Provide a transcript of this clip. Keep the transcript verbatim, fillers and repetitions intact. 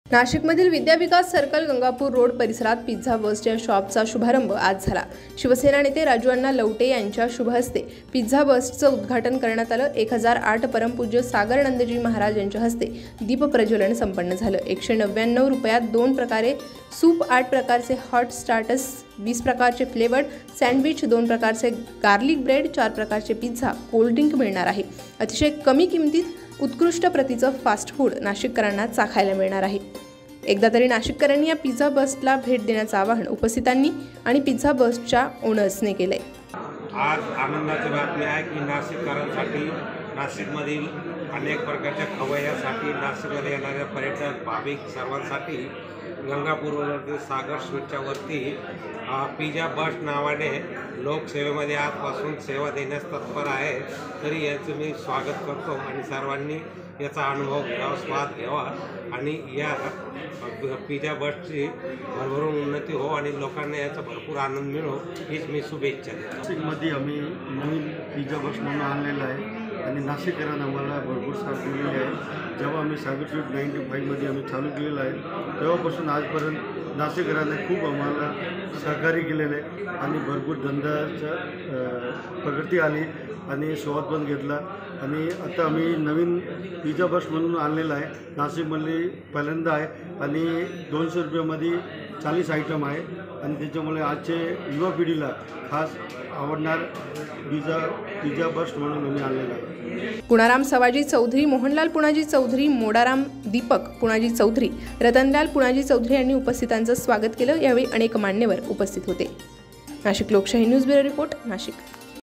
नाशिकमधील Vidyavikas circle Gangapur road परिसरात pizza बसच्या शॉपचा शुभारंभ आज झाला। शिवसेना नेते राजू अण्णा लवटे यांच्या शुभ हस्ते पिझ्झा बसचं उद्घाटन करण्यात आलं। एक हजार आठ परमपूज्य सागर नंदजी महाराज यांच्या हस्ते दीप प्रज्वलन संपन्न झालं। एकशे नव्याण्णव रुपयात दोन प्रकारे सूप, आठ प्रकारचे हॉट स्टार्टर्स, वीस प्रकारचे फ्लेवर्ड सँडविच, दोन प्रकारचे गार्लिक ब्रेड, चार प्रकारचे पिझ्झा, कोल्ड्रिंक मिळणार आहे। अतिशय कमी किमतीत उत्कृष्ट प्रतीचं फास्ट फूड नाशिककरांना चाखायला मिळणार आहे। एकदा तरी नाशिककरांनी या पिझ्झा बसला भेट देण्याचं आवाहन उपस्थितांनी आणि पिझ्झा बसच्या ओनर्सने केलंय। आज आनंदाची बातमी आहे की नाशिककरांसाठी, नाशिकमधील अनेक प्रकारच्या खवय्यासाठी, नाशिकमध्ये येणाऱ्या पर्यटक भाविक सर्वांसाठी गंगापूरवरती सागर स्वीटच्या वरती पिझ्झा बस नावाने लोकसेवेमध्ये आजपासून सेवा देण्यास तत्पर आहे। तरी याचं मी स्वागत करतो आणि सर्वांनी याचा अनुभव घ्यावा, स्वाद घ्यावा आणि या पिझ्झा बसची भरभरून उन्नती हो आणि लोकांना याचा भरपूर आनंद मिळो हीच मी शुभेच्छा देतो। नाशिकमध्ये आम्ही नवीन पिझ्झा बस म्हणून आणलेला आहे आणि नाशिककरांना आम्हाला भरपूर साथ दिलेली आहे। जेव्हा आम्ही सागर स्वीट नाईन्टी फाईव्हमध्ये आम्ही चालू केलेलं आहे तेव्हापासून आजपर्यंत नाशिककरांनी खूप आम्हाला सहकार्य केलेलं आहे आणि भरपूर धंद्याचं प्रगती आली आणि स्वाद पण घेतला आणि आता आम्ही नवीन पिझ्झा बस म्हणून आणलेला आहे। नाशिकमधली पहिल्यांदा आहे आणि दोनशे रुपयामध्ये चाळीस आयटम आहे आणि त्याच्यामुळे आजचे युवा पिढीला खास आवडणार पिझ्झा पिझ्झा बस म्हणून आम्ही आणलेला आहे। पुणाराम सवाजी चौधरी, मोहनलाल पुणाजी चौधरी, मोडाराम दीपक पुणाजी चौधरी, रतनलाल पुणाजी चौधरी यांनी उपस्थितांचं स्वागत केलं। यावेळी अनेक मान्यवर उपस्थित होते। नाशिक लोकशाही न्यूज ब्युरो रिपोर्ट, नाशिक।